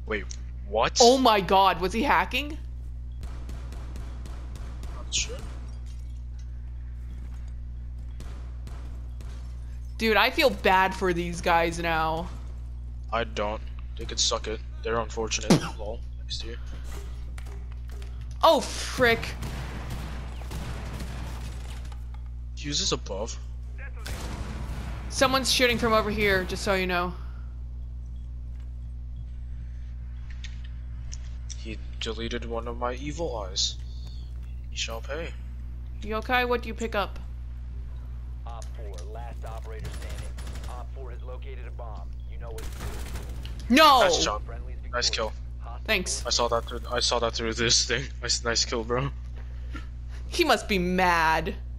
Wait, what? Oh my god, was he hacking? Not sure. Dude, I feel bad for these guys now. I don't. They could suck it. They're unfortunate. Lol. Next to you. Oh, frick. Use this above. Someone's shooting from over here, just so you know. He deleted one of my evil eyes. He shall pay. You okay? What do you pick up? Op 4, last operator standing. Op 4 has located a bomb. You know what to do. No! Nice job. Friendly's Nice kill. victorious. Thanks. I saw that through this thing. Nice kill, bro. He must be mad.